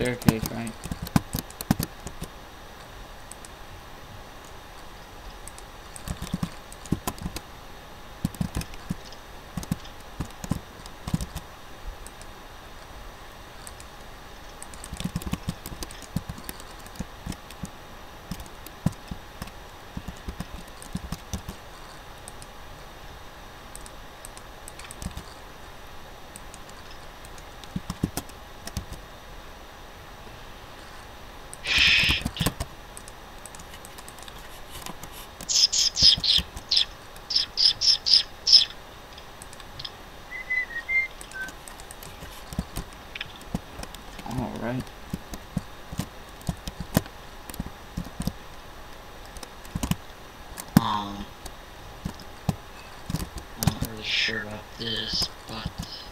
staircase, right? Alright. I'm not really sure about this, but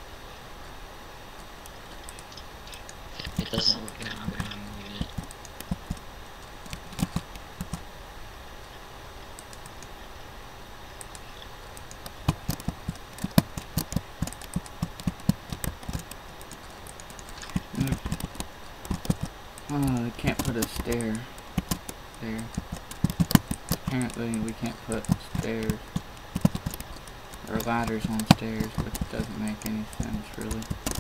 if it doesn't look good, I'm gonna move it. Oh, I can't put a stair there. Apparently we can't put stairs or ladders on stairs, which doesn't make any sense really.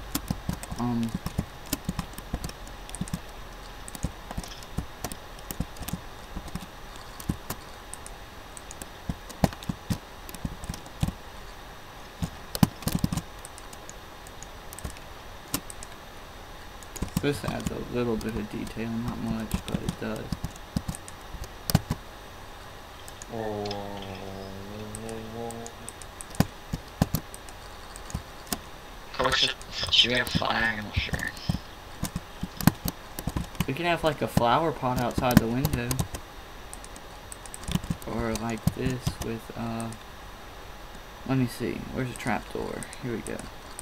This adds a little bit of detail, not much, but it does. Should we have a flag? I'm not sure. We can have like a flower pot outside the window. Or like this with, let me see, where's the trapdoor? Here we go.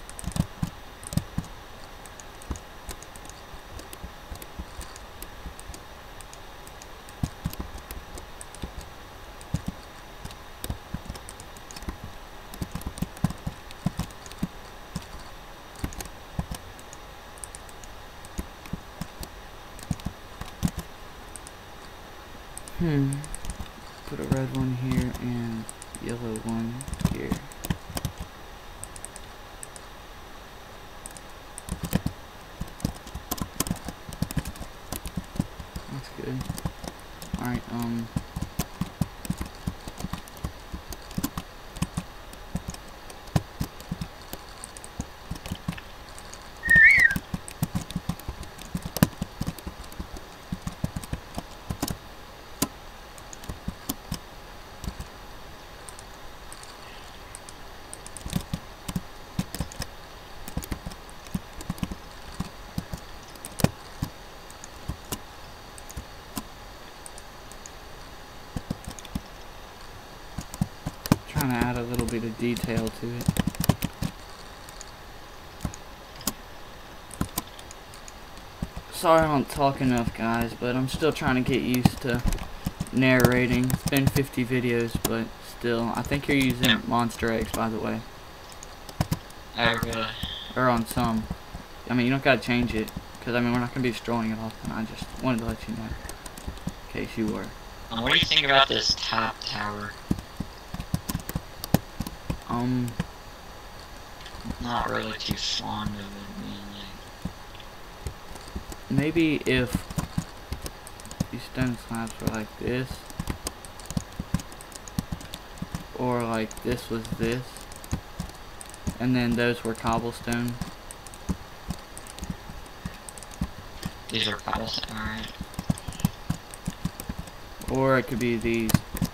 Put a red one here and yellow one here. That's good. Alright, trying to add a little bit of detail to it. Sorry I don't talk enough, guys, but I'm still trying to get used to narrating. It's been 50 videos, but still. I think you're using Monster Eggs, by the way. Okay. Or on some. I mean, you don't gotta change it, because I mean, we're not gonna be destroying it often. I just wanted to let you know, in case you were. What do you think about this top tower? Not really too fond of it, mainly. Maybe if these stone slabs were like this, or like this was this, and then those were cobblestone. These are cobblestone, alright. Or it could be these.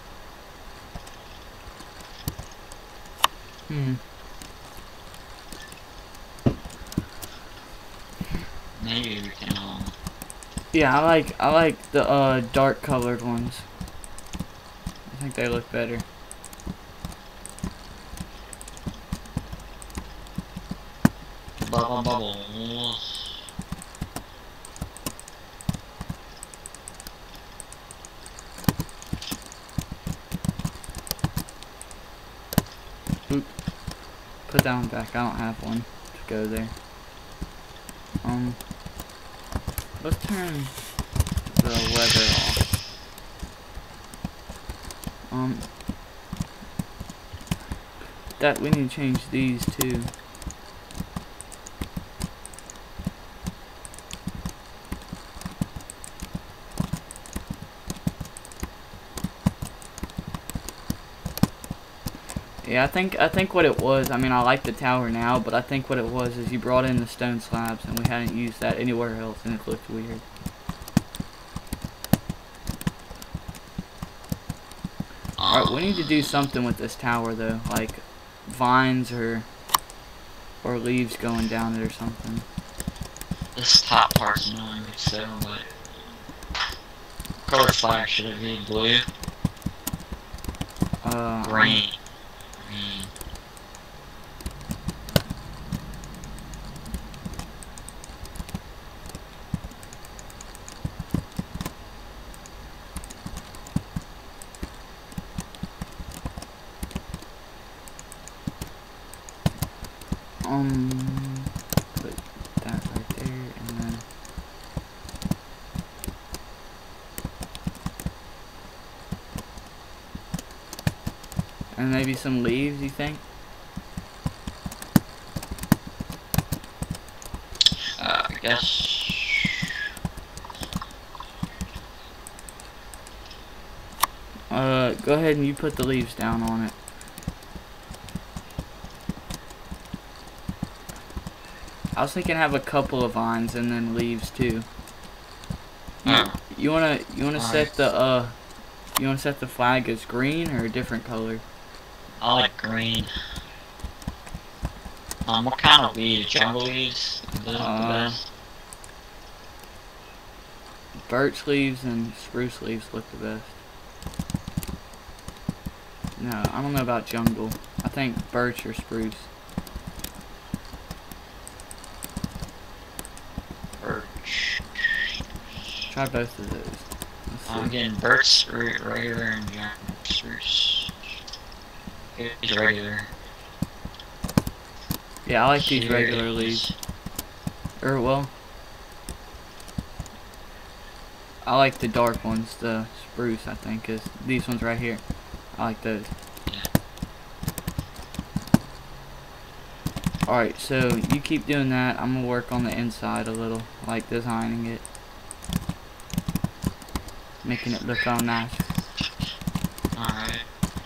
Maybe we can, Yeah, I like the dark colored ones. I think they look better. Bubble bubble. Oop. Put that one back. I don't have one to go there. Let's turn the weather off. That we need to change these too. Yeah, I think what it was, I mean, I like the tower now, but I think what it was is you brought in the stone slabs and we hadn't used that anywhere else and it looked weird. Alright, we need to do something with this tower though, like vines or leaves going down it or something. This top part's annoying me so, but color flag should it be blue? Green. Put that right there, and then maybe some leaves, you think? I guess. Go ahead and you put the leaves down on it. I was thinking have a couple of vines and then leaves too. You wanna set the flag as green or a different color? I like green. What kind of leaves? Jungle leaves? Those are the best. Birch leaves and spruce leaves look the best. No, I don't know about jungle. I think birch or spruce. Birch. Try both of those. I'm getting birch, regular, and jungle spruce. It's regular. Yeah, I like these regular leaves. Or, well, I like the dark ones, the spruce, I think, is these ones right here. I like those. Yeah. Alright, so you keep doing that. I'm gonna work on the inside a little, like designing it. Making it look all nice. Alright.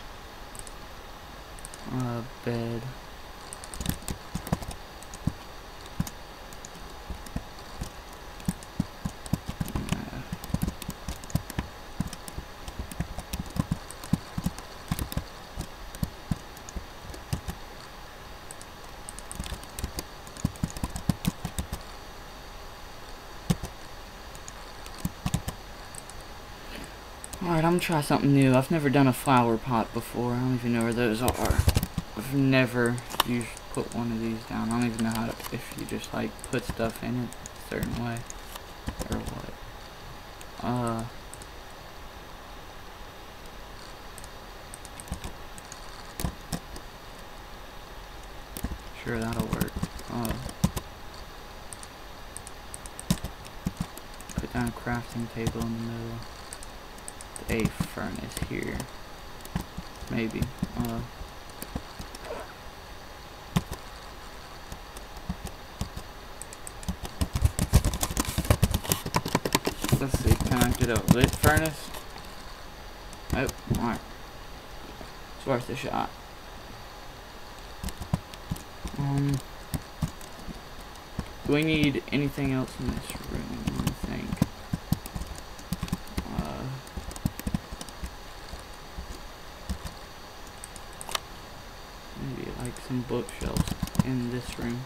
Bed. Alright, I'm gonna try something new. I've never done a flower pot before. I don't even know where those are. I've never used put one of these down. I don't even know how to, if you just like put stuff in it a certain way or what. Sure, that'll work. Put down a crafting table in the middle. A furnace here. Maybe. Let's see, can I get a lit furnace? Oh, alright. It's worth a shot. Do we need anything else in this room? Let me think. Maybe like some bookshelves in this room.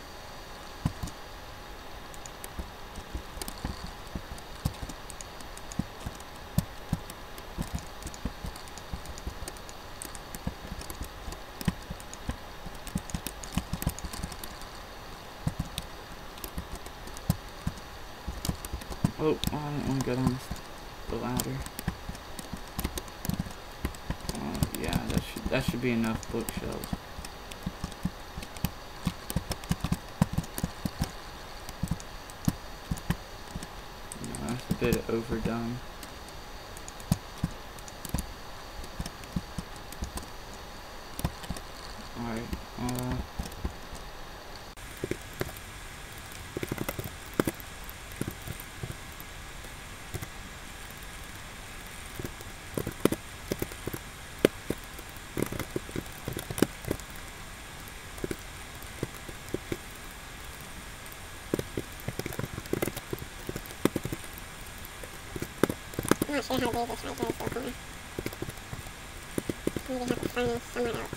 Oh, I didn't want to go down the ladder. Yeah, that should be enough bookshelves. said overdone. Alright, I'm not sure how to do this right here, so corner. Maybe have a furnace somewhere else.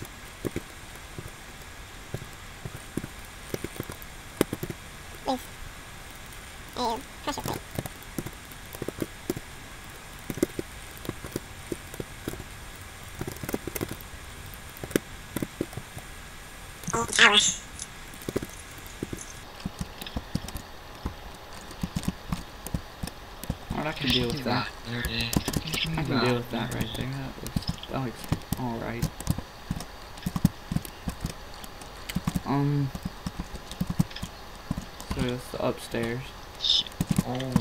With a pressure plate. Oh, tower. alright, I can deal with that. I can deal with that right there. That looks alright. So it's the upstairs. Oh.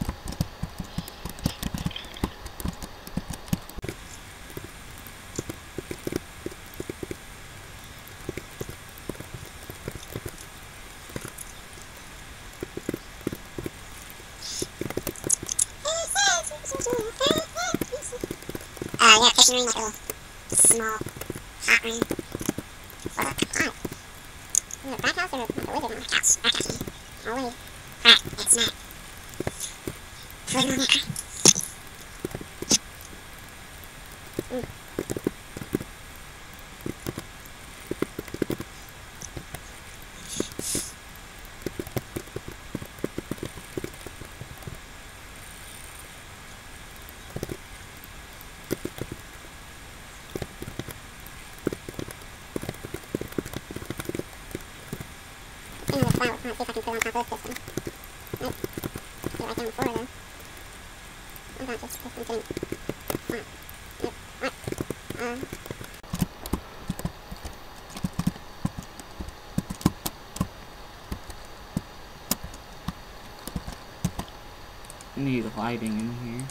Yeah, kitchen room, like a little small hot room. For hot. Is it a back house or like a living room? Back house. Back house. Oh, wait. Crap, it's not. Living room, crap. Let's see if I can put it on top of this piston. Nope. Get right down the floor though. I thought this piston didn't. Alright. Nope. Alright. Need lighting in here.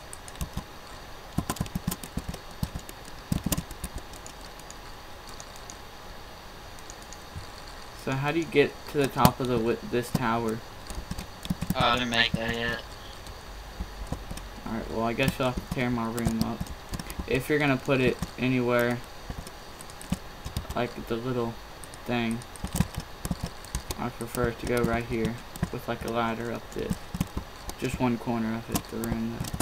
So how do you get to the top of this tower? Oh, I didn't make that yet. Alright, well I guess you'll have to tear my room up. If you're gonna put it anywhere, like the little thing, I prefer it to go right here, with like a ladder up this. Just one corner of it, the room though.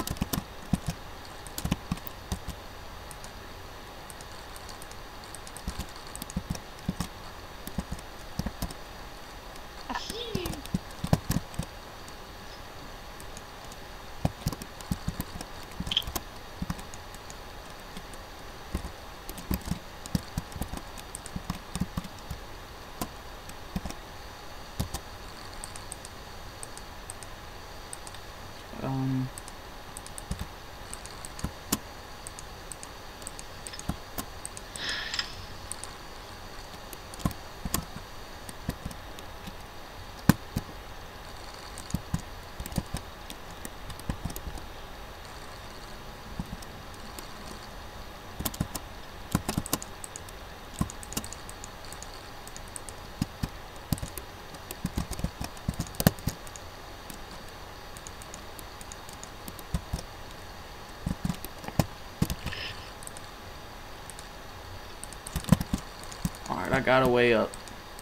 Alright, I got a way up.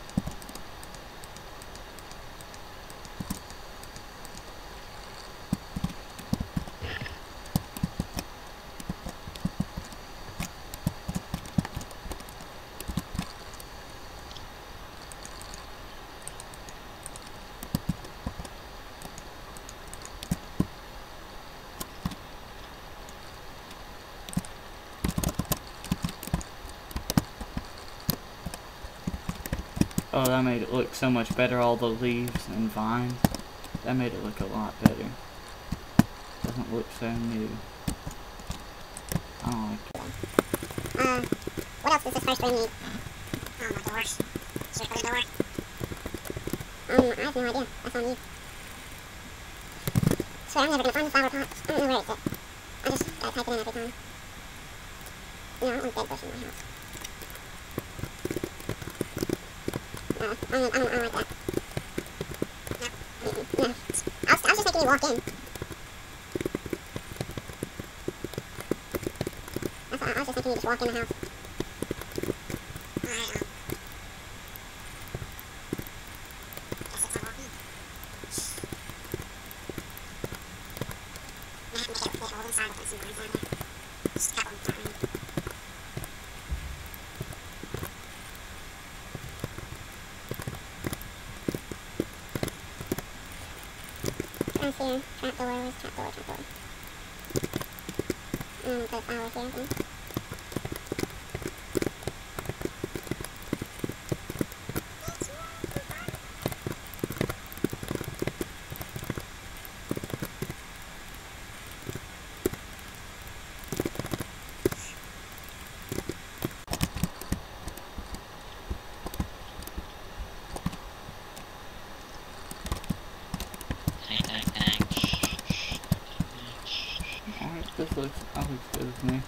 Oh, that made it look so much better, all the leaves and vines. That made it look a lot better. Doesn't look so new. I don't like it. What else does this first room need? Oh, my doors. Should I put a door? I have no idea. That's on you. swear I'm never gonna find the flower pot. I don't know where it's at. I just gotta type it in every time. No, I don't want dead bush in my house. No, I don't like that. No. I was just making you walk in. That's all, I was just making you just walk in the house. Alright, guess it's a walk in. I have to make it fit all inside to put some vines down there. Just a couple of them. I see a trapdoor. Where's trapdoor? Put a flower here, I think. Alright, that looks good with me.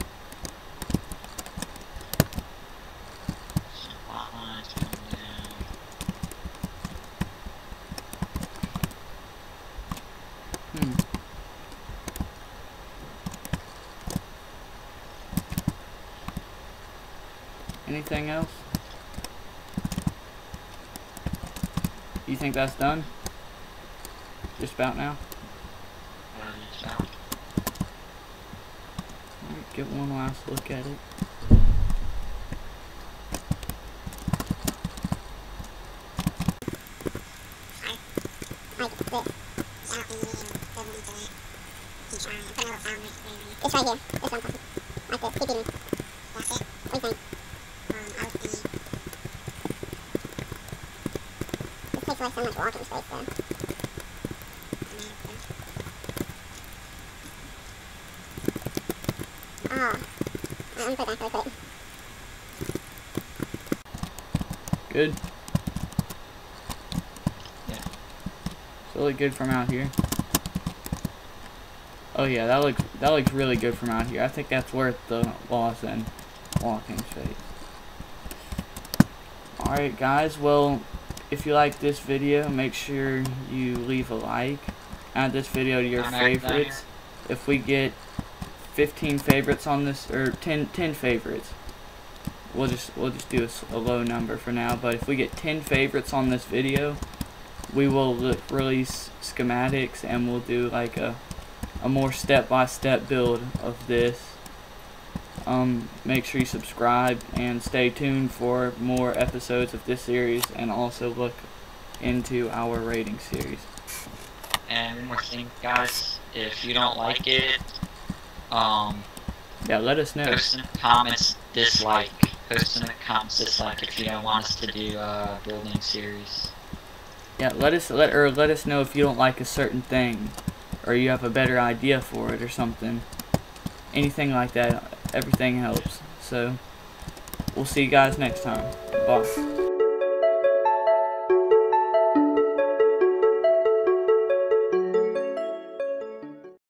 Anything else? You think that's done? Just about now? Alright, get one last look at it. It's right here. This one. Like this. Keep eating. That's it. What do you think? This takes away so much walking space though. Oh. Let me put that really quick. Good? Yeah. Does it look good from out here? Oh yeah, that looks really good from out here. I think that's worth the loss in walking space. Alright guys, well, if you like this video, make sure you leave a like. Add this video to your favorites. If we get 15 favorites on this, or 10 favorites, we'll just do a low number for now. But if we get 10 favorites on this video, we will release schematics and we'll do like a more step-by-step build of this. Make sure you subscribe and stay tuned for more episodes of this series, and also look into our rating series. And one more thing, guys, if you don't like it, yeah, let us know. post in the comments dislike. Post in the comments dislike if you don't want us to do a building series. Yeah, let us know if you don't like a certain thing, or you have a better idea for it or something. Anything like that, everything helps. So we'll see you guys next time. Bye.